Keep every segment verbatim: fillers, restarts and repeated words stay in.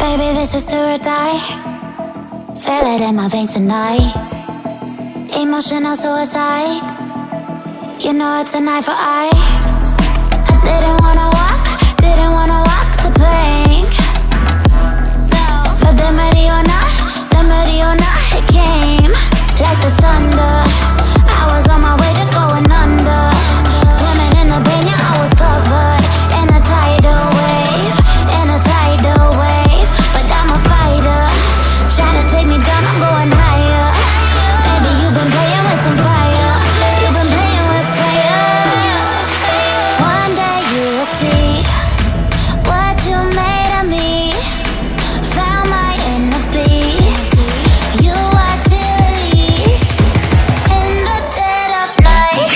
Baby, this is do or die. Feel it in my veins tonight. Emotional suicide. You know it's an eye for eye. I didn't wanna walk, didn't wanna walk the plank. But the Mariona, the Mariona, it came like the thunder. I was on my way to going under. Swimming in the bay, yeah, I was covered in a tidal wave, in a tidal wave. But I'm a fighter, try to take me down, I'm going higher. Baby, you've been playing with some fire. You've been playing with fire. One day you will see what you made of me. Found my inner peace. You watch it release in the dead of night.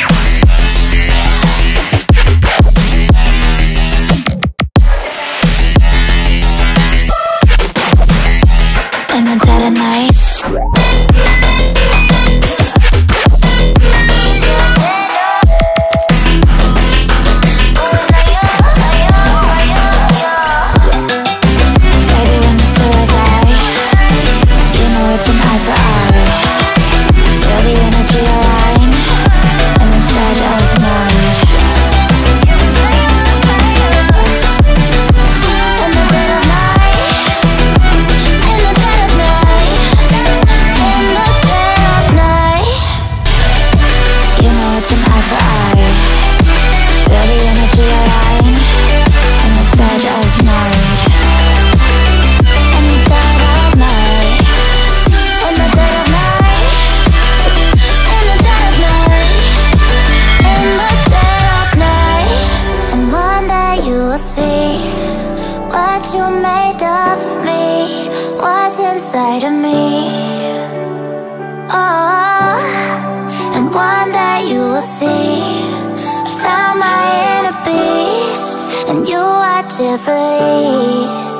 In the dead of night. You made of me, what's inside of me. Oh, and one day you will see I found my inner beast, and you watch it release.